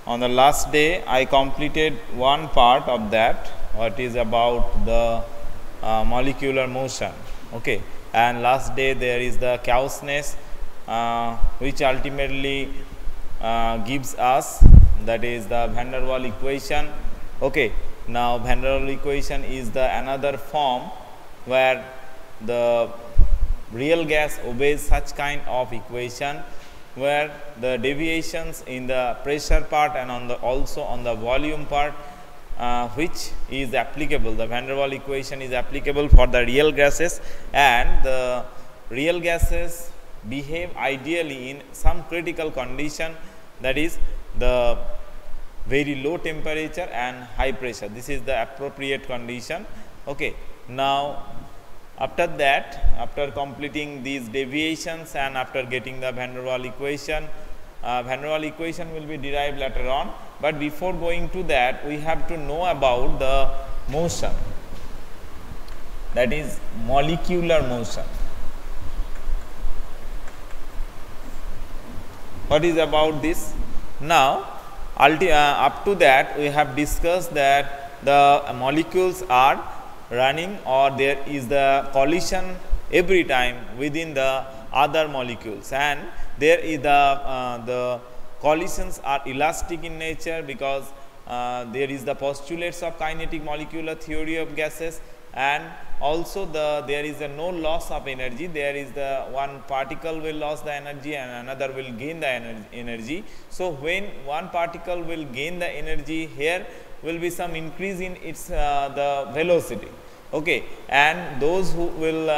On the last day, I completed one part of that, what is about the molecular motion. Okay, and last day there is the Gauss-Ness, which ultimately gives us, that is the van der Waals equation. Okay, now van der Waals equation is the another form where the real gas obeys such kind of equation, where the deviations in the pressure part and on the also on the volume part, which is applicable, the van der Waals equation is applicable for the real gases, and the real gases behave ideally in some critical condition, that is the very low temperature and high pressure. This is the appropriate condition. Okay, now after that, after completing these deviations and after getting the van der Waals equation, van der Waals equation will be derived later on, but before going to that we have to know about the motion, that is molecular motion. What is about this? Now up to that we have discussed that the molecules are running, or there is the collision every time within the other molecules, and there is the collisions are elastic in nature, because there is the postulates of kinetic molecular theory of gases, and also there is a no loss of energy. There is the one particle will lose the energy and another will gain the energy. So when one particle will gain the energy, here will be some increase in its the velocity. Okay, and those who will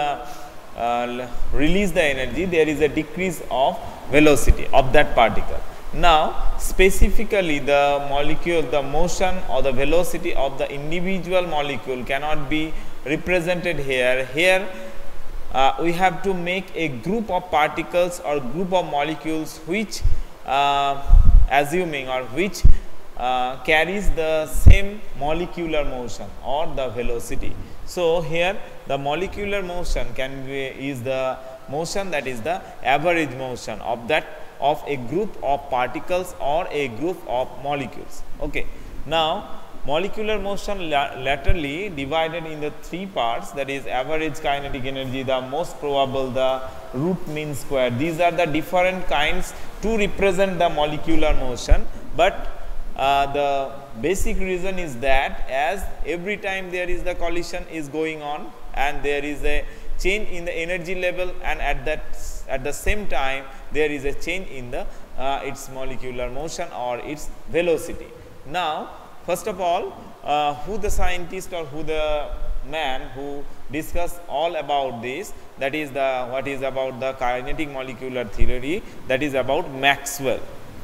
release the energy, there is a decrease of velocity of that particle. Now specifically the molecule, the motion or the velocity of the individual molecule cannot be represented here. Here we have to make a group of particles or group of molecules which assuming or which carries the same molecular motion or the velocity. So here the molecular motion is the motion that is the average motion of that of a group of particles or a group of molecules. Okay. Now molecular motion laterally divided in the three parts, that is average kinetic energy, the most probable, the root mean square. These are the different kinds to represent the molecular motion, but the basic reason is that as every time there is the collision is going on and there is a change in the energy level, and at the same time there is a change in the its molecular motion or its velocity. Now first of all, who the scientist or who the man who discussed all about this, that is the what is about the kinetic molecular theory, that is about Maxwell.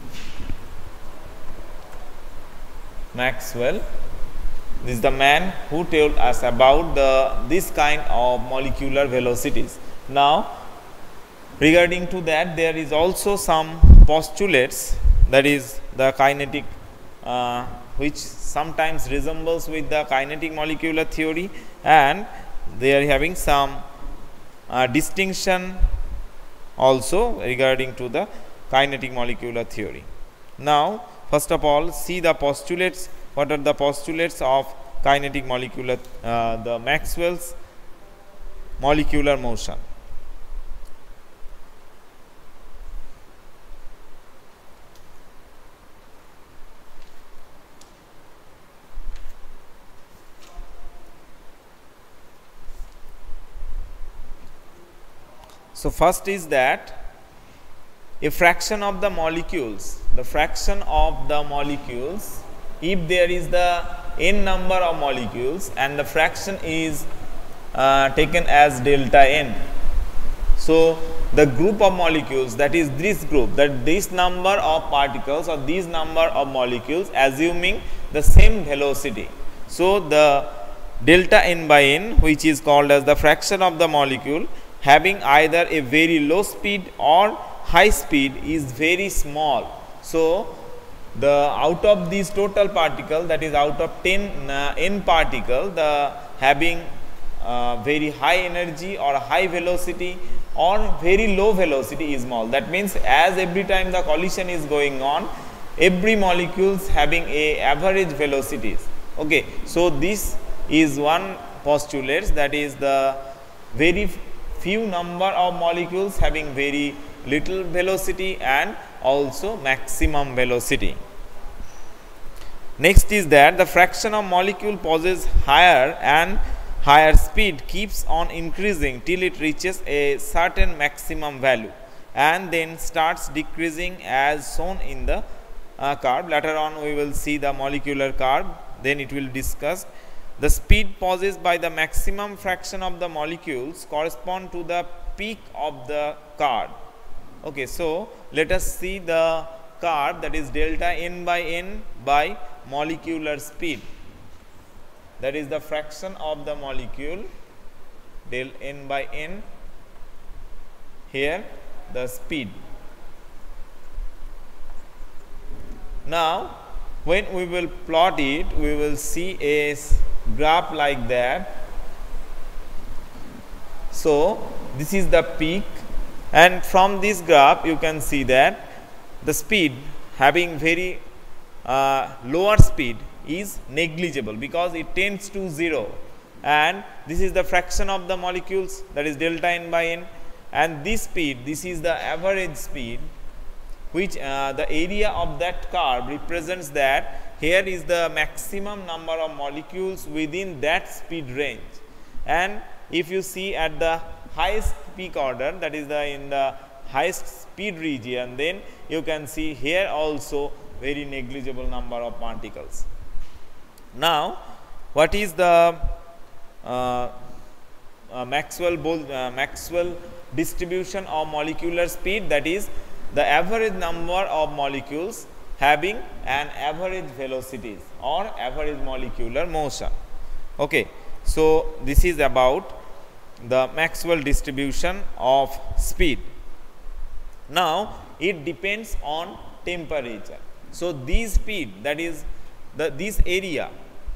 Maxwell, this is the man who told us about this kind of molecular velocities. Now regarding to that, there is also some postulates, that is the kinetic which sometimes resembles with the kinetic molecular theory, and they are having some distinction also regarding to the kinetic molecular theory. Now first of all, see the postulates. What are the postulates of kinetic molecular, the Maxwell's molecular motion? So first is that a fraction of the molecules, if there is the n number of molecules and the fraction is taken as delta n. So the group of molecules, that is this group, that this number of particles or these number of molecules assuming the same velocity. So the delta n by n, which is called as the fraction of the molecule having either a very low speed or high speed, is very small. So the out of these total particle, that is out of 10 n particle, the having very high energy or high velocity or very low velocity is small. That means as every time the collision is going on, every molecules having a average velocities. Okay, so this is one postulate, that is the very few number of molecules having very little velocity and also maximum velocity. Next is that the fraction of molecule possesses higher and higher speed keeps on increasing till it reaches a certain maximum value and then starts decreasing as shown in the curve. Later on we will see the molecular curve, then it will discuss. The speed possessed by the maximum fraction of the molecules correspond to the peak of the curve. Okay, so let us see the curve, that is delta n by molecular speed, that is the fraction of the molecule del n by n, here the speed. Now when we will plot it, we will see a graph like that. So this is the peak, and from this graph you can see that the speed having very lower speed is negligible because it tends to 0, and this is the fraction of the molecules, that is delta n by n, and this speed, this is the average speed, which the area of that curve represents that here is the maximum number of molecules within that speed range. And if you see at the highest peak order, that is in the highest speed region, then you can see here also very negligible number of particles. Now what is the Maxwell distribution of molecular speed? That is the average number of molecules having an average velocities or average molecular motion. Okay, so this is about the Maxwell distribution of speed. Now it depends on temperature. So this speed, that is this area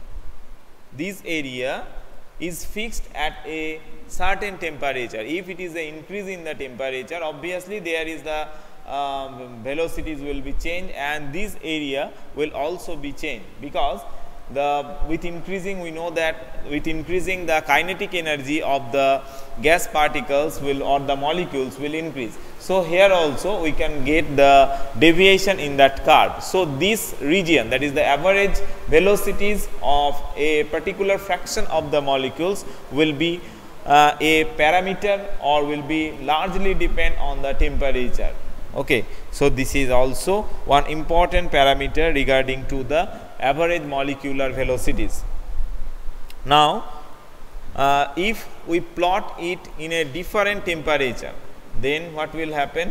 is fixed at a certain temperature. If it is an increase in the temperature, obviously there is the velocities will be changed, and this area will also be changed, because with increasing, we know that with increasing the kinetic energy of the gas particles or the molecules will increase. So here also we can get the deviation in that curve. So this region, that is the average velocities of a particular fraction of the molecules, will be a parameter or will be largely depend on the temperature. Okay, so this is also one important parameter regarding to the average molecular velocities. Now if we plot it in a different temperature, then what will happen?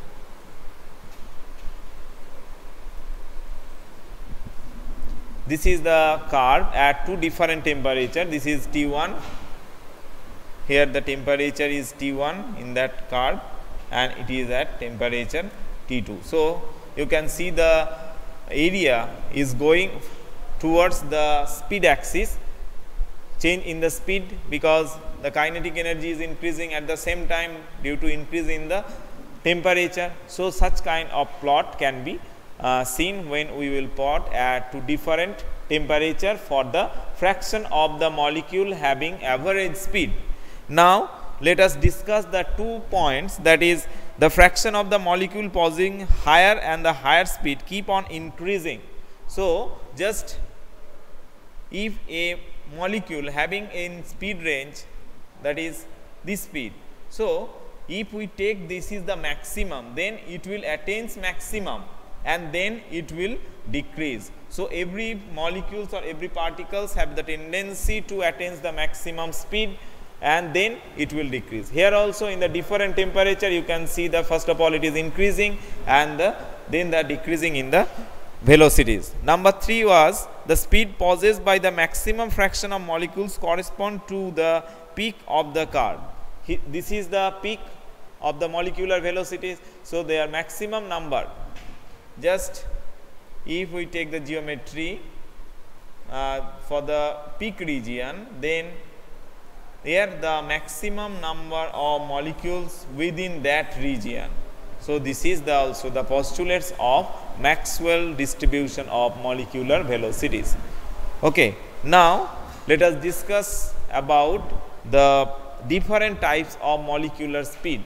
This is the curve at two different temperature. This is T1, here the temperature is T1 in that curve, and it is at temperature T2. So you can see the area is going towards the speed axis, change in the speed because the kinetic energy is increasing at the same time due to increase in the temperature. So such kind of plot can be seen when we will plot at two different temperature for the fraction of the molecule having average speed. Now let us discuss the 2 points, that is the fraction of the molecule possessing higher and the higher speed keep on increasing. So just if a molecule having in speed range, that is this speed, so if we take this is the maximum, then it will attain maximum and then it will decrease. So every molecules or every particles have the tendency to attain the maximum speed, and then it will decrease. Here also in the different temperature you can see the first of all it is increasing and then the decreasing in the velocities. Number 3 was the speed possessed by the maximum fraction of molecules correspond to the peak of the curve. This is the peak of the molecular velocities, so their maximum number. Just if we take the geometry for the peak region, then here the maximum number of molecules within that region. So this is also the postulates of Maxwell distribution of molecular velocities. Okay. Now let us discuss about the different types of molecular speed.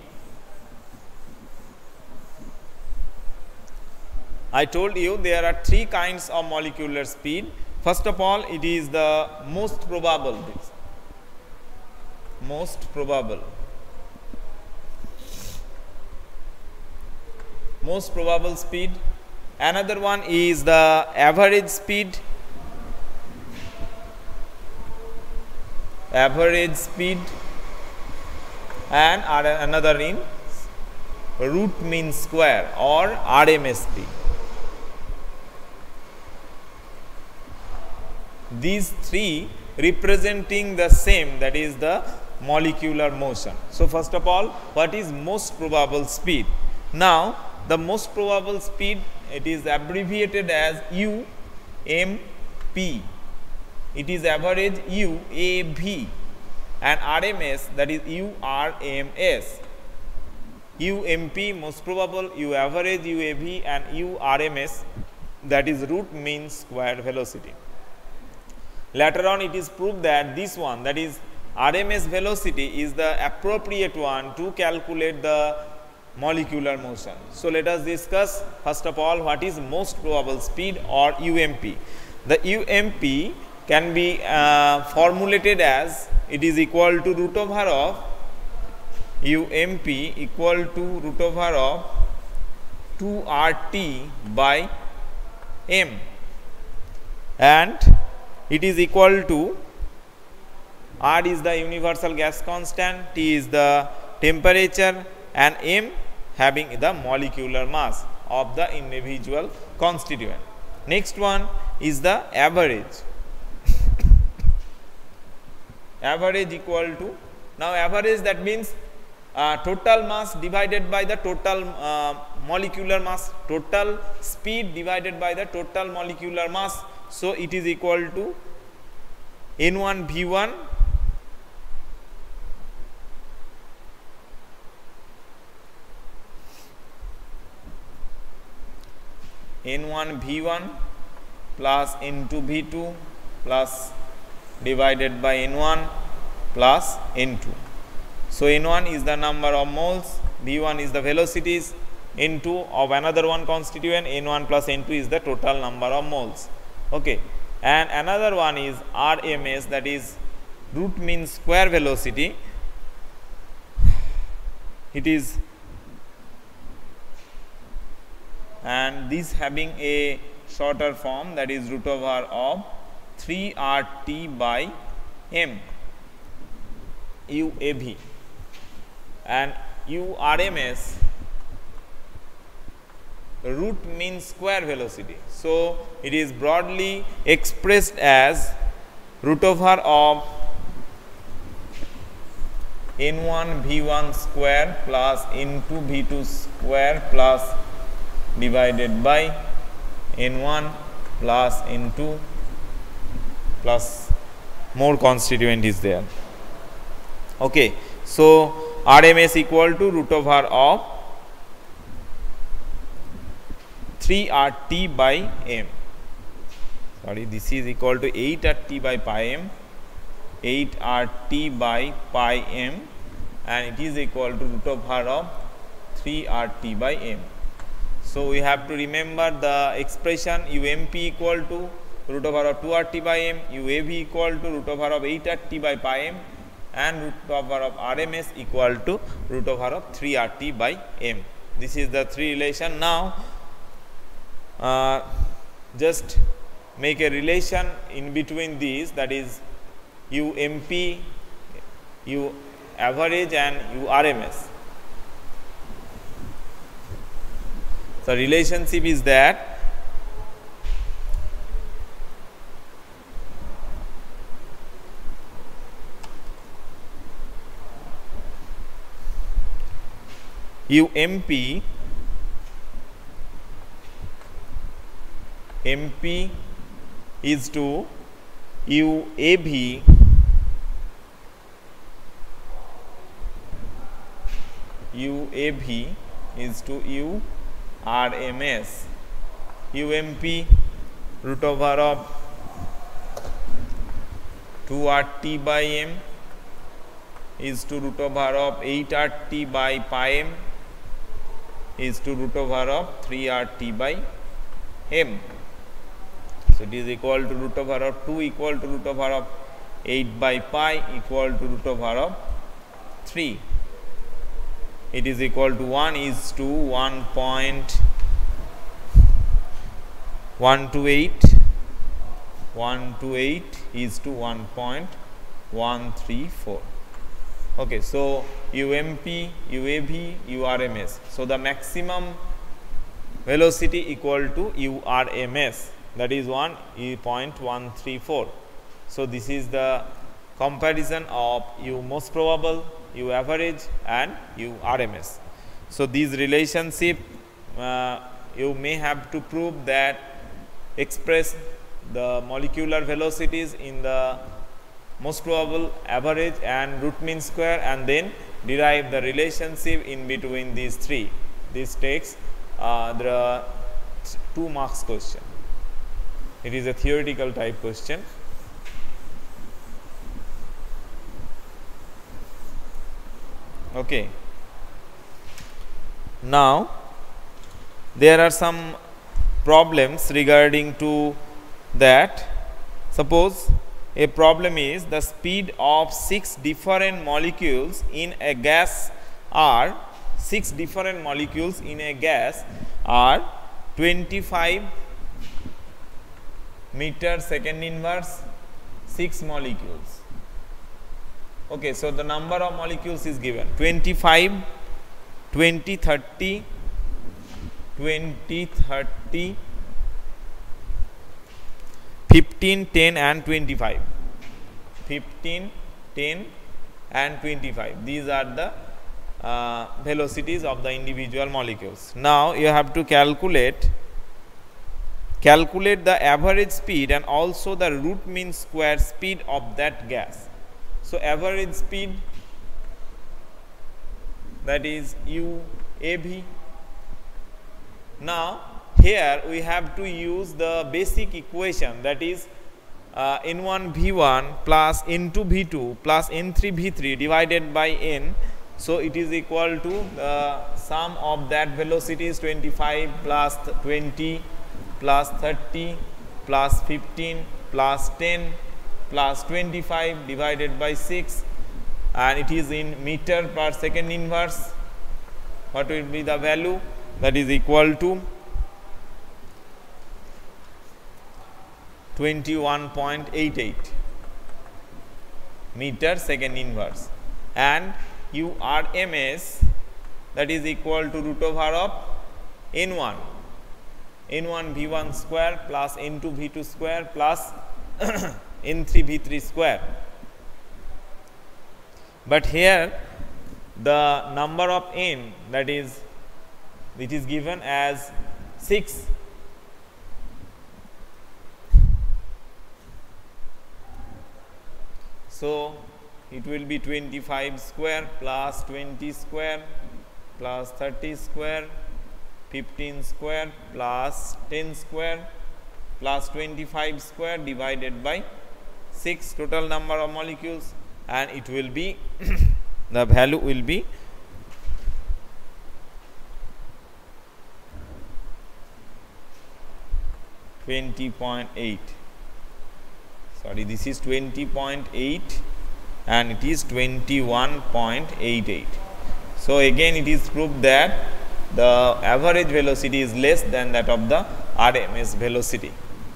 I told you there are three kinds of molecular speed. First of all, it is the most probable speed. Another one is the average speed. And another in root mean square or RMS speed. These three representing the same, that is the molecular motion. So first of all, what is most probable speed? Now the most probable speed, it is abbreviated as UMP. It is average UAV, and RMS, that is URMS. UMP most probable, U average, UAV, and URMS, that is root mean square velocity. Later on it is proved that this one, that is RMS velocity, is the appropriate one to calculate the molecular motion. So let us discuss first of all what is most probable speed or UMP. The UMP can be formulated as, it is equal to root over of UMP equal to root over of 2RT by M, and it is equal to, R is the universal gas constant, T is the temperature, and M having the molecular mass of the individual constituent. Next one is the average. Average equal to, now average, that means total mass divided by the total molecular mass, total speed divided by the total molecular mass. So it is equal to N1 V1 plus N2 V2 plus divided by N1 plus N2. So N1 is the number of moles, V1 is the velocities, N2 of another one constituent, N1 plus N2 is the total number of moles. Okay. And another one is RMS, that is root mean square velocity. It is, and this having a shorter form, that is root over of 3RT by M, UAV, and URMS, root mean square velocity. So it is broadly expressed as root over of N1 V1 square plus N2 V2 square plus divided by N1 plus N2 plus more constituent is there. Okay. So RMS equal to root over of 3RT by M. Sorry, this is equal to 8RT by pi M, 8RT by pi M, and it is equal to root over of 3RT by M. So we have to remember the expression UMP equal to root over of 2RT by M, UAV equal to root over of 8RT by pi M, and root over of RMS equal to root over of 3RT by M. This is the three relation. Now just make a relation in between these, that is UMP, U average, and URMS. So relationship is that UMP MP is to UAV is to u RMS. UMP root over of 2 RT by m is to root over of 8 RT by pi m is to root over of 3 RT by m. So, it is equal to root over of 2 equal to root over of 8 by pi equal to root over of 3. It is equal to 1 is to 1.128 is to 1.134. Okay, so UMP, UAV, URMS. So, the maximum velocity equal to URMS, that is 1.134. So, this is the comparison of U most probable, U average and U RMS. So, these relationship you may have to prove that express the molecular velocities in the most probable, average and root mean square, and then derive the relationship in between these three. This takes the 2 marks question. It is a theoretical type question. Okay. Now, there are some problems regarding to that. Suppose a problem is the speed of 6 different molecules in a gas are 25 meter second inverse 6 molecules. Okay, so the number of molecules is given 25, 20, 30, 15, 10 and 25. 15, 10 and 25. These are the velocities of the individual molecules. Now, you have to calculate the average speed and also the root mean square speed of that gas. So, average speed, that is UAV. Now, here we have to use the basic equation, that is N1 V1 plus N2 V2 plus N3 V3 divided by N. So, it is equal to the sum of that velocity is 25 plus 20 plus 30 plus 15 plus 10 plus 25 divided by 6, and it is in meter per second inverse. What will be the value? That is equal to 21.88 meter second inverse, and URMS, that is equal to root over of N1 V1 square plus N2 V2 square plus N3 V3 square. But here the number of N, that is, it is given as 6. So, it will be 25 square plus 20 square plus 30 square, 15 square plus 10 square plus 25 square divided by 6 total number of molecules, and it will be the value will be 20.8. Sorry, this is 20.8 and it is 21.88. So, again it is proved that the average velocity is less than that of the RMS velocity.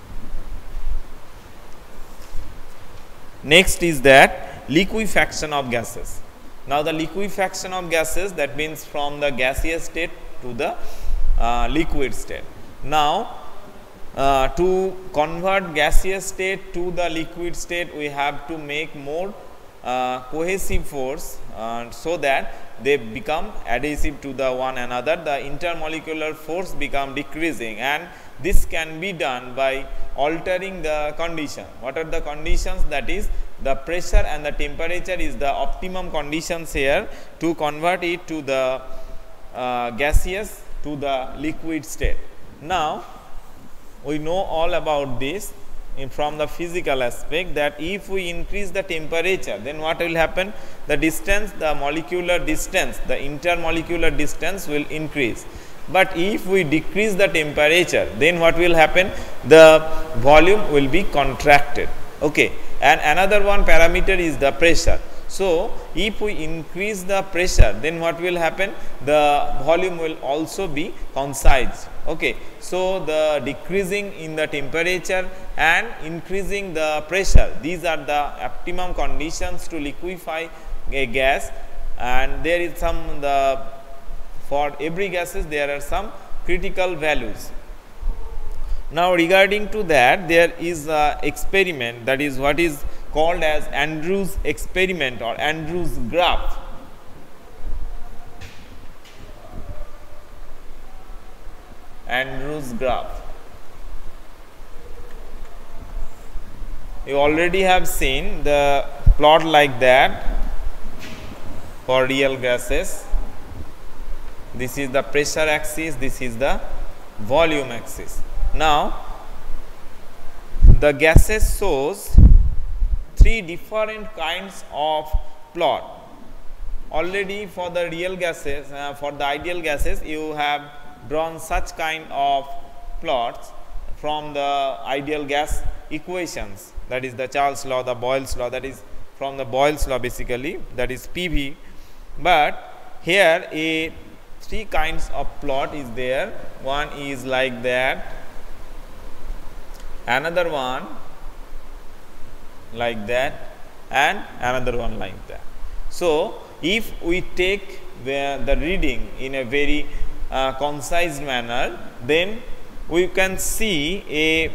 Next is that liquefaction of gases. Now, the liquefaction of gases, that means from the gaseous state to the liquid state. Now, to convert gaseous state to the liquid state, we have to make more cohesive force so that they become adhesive to the one another. The intermolecular force become decreasing, and this can be done by altering the condition. What are the conditions? That is, the pressure and the temperature is the optimum conditions here to convert it to the gaseous to the liquid state. Now, we know all about this from the physical aspect, that if we increase the temperature, then what will happen? The distance, the molecular distance, the intermolecular distance will increase. But if we decrease the temperature, then what will happen? The volume will be contracted. Okay. And another one parameter is the pressure. So, if we increase the pressure, then what will happen? The volume will also be concise. Okay. So, the decreasing in the temperature and increasing the pressure, these are the optimum conditions to liquefy a gas, and there is some for every gases there are some critical values. Now, regarding to that, there is a experiment, that is what is called as Andrews experiment or Andrews graph. Andrews graph. You already have seen the plot like that for real gases. This is the pressure axis, this is the volume axis. Now, the gases shows three different kinds of plot. Already for the real gases, for the ideal gases, you have drawn such kind of plots from the ideal gas equations, that is the Charles law, the Boyle's law, that is from the Boyle's law basically, that is PV. But here a three kinds of plot is there. One is like that, another one like that, and another one like that. So, if we take the reading in a very concise manner, then we can see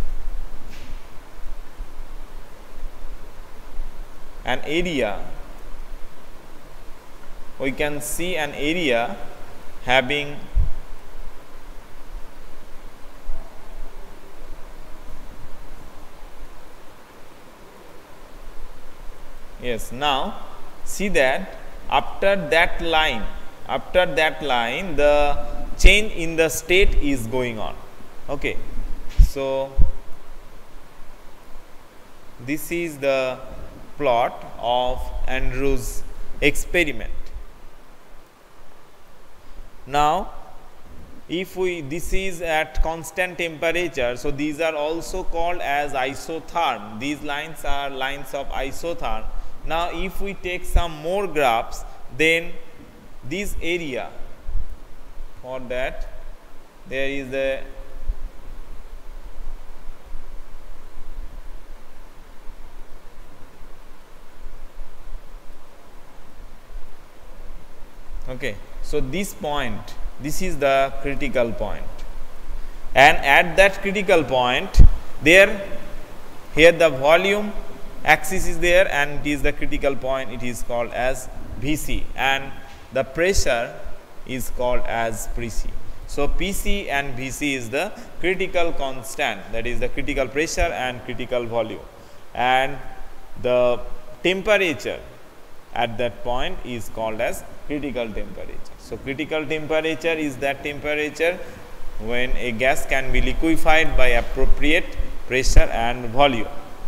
an area. We can see an area having yes. Now, see that after that line the change in the state is going on. Okay. So, this is the plot of Andrews experiment. Now, if this is at constant temperature, so these are also called as isotherm. These lines are lines of isotherm. Now, if we take some more graphs, then this area, for that there is a okay. So, this point, this is the critical point, and at that critical point there, here the volume axis is there and it is the critical point, it is called as Vc, and the pressure is called as Pc. So, Pc and Vc is the critical constant, that is the critical pressure and critical volume, and the temperature at that point is called as critical temperature. So, critical temperature is that temperature when a gas can be liquefied by appropriate pressure and volume.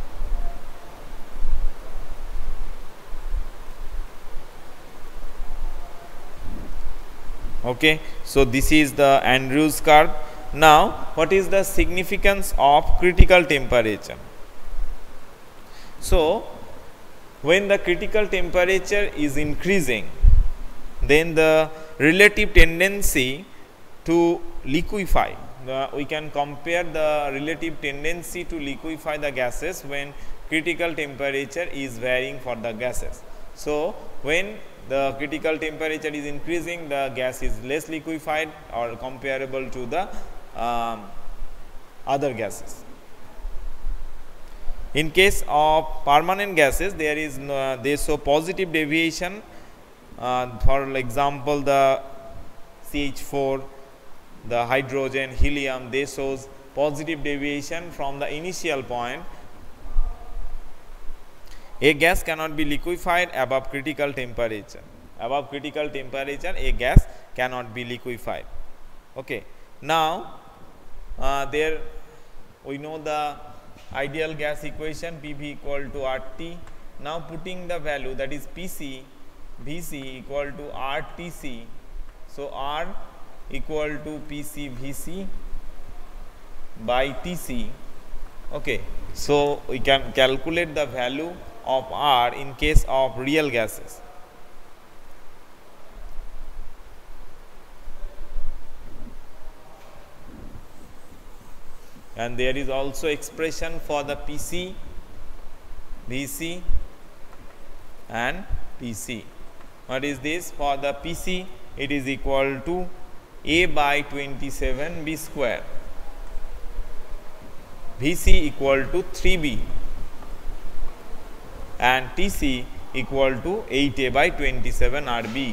Okay. So, this is the Andrews curve. Now, what is the significance of critical temperature? So, when the critical temperature is increasing, then the relative tendency to liquefy, we can compare the relative tendency to liquefy the gases when critical temperature is varying for the gases. So, when the critical temperature is increasing, the gas is less liquefied or comparable to the other gases. In case of permanent gases, there is they show positive deviation. For example, the CH4, the hydrogen, helium, they shows positive deviation from the initial point. A gas cannot be liquefied above critical temperature. Above critical temperature, a gas cannot be liquefied. Okay. Now, there we know the ideal gas equation PV equal to RT. Now, putting the value, that is PC Vc equal to RTC. So, R equal to PC Vc by Tc. Okay. So, we can calculate the value of R in case of real gases. And there is also expression for the PC, Vc and Tc. What is this? For the PC, it is equal to A by 27 B square, Vc equal to 3B and Tc equal to 8A by 27 RB,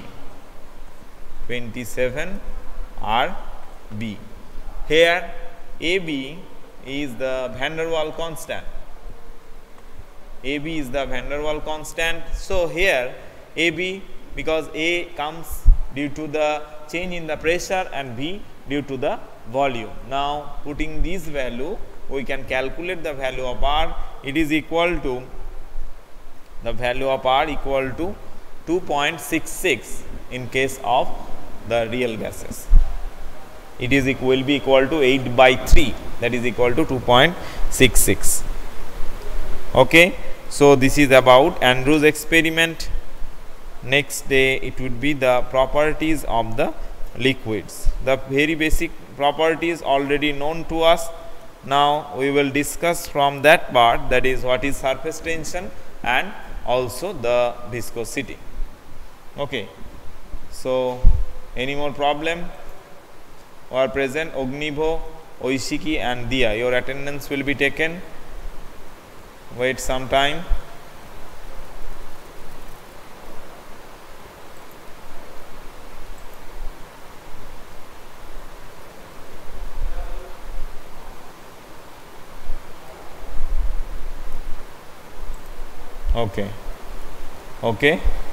27 RB. Here AB is the van der Waals constant. AB is the van der Waals constant. So, here AB, because A comes due to the change in the pressure and B due to the volume. Now, putting this value, we can calculate the value of R. It is equal to, the value of R equal to 2.66 in case of the real gases. It is will be equal to 8 by 3, that is equal to 2.66. Okay. So, this is about Andrews experiment. Next day it would be the properties of the liquids. The very basic properties already known to us. Now, we will discuss from that part, that is what is surface tension and also the viscosity. Okay. So, any more problem? Or present Ognivo, Oishiki and Dia. Your attendance will be taken. Wait some time. Okay. Okay.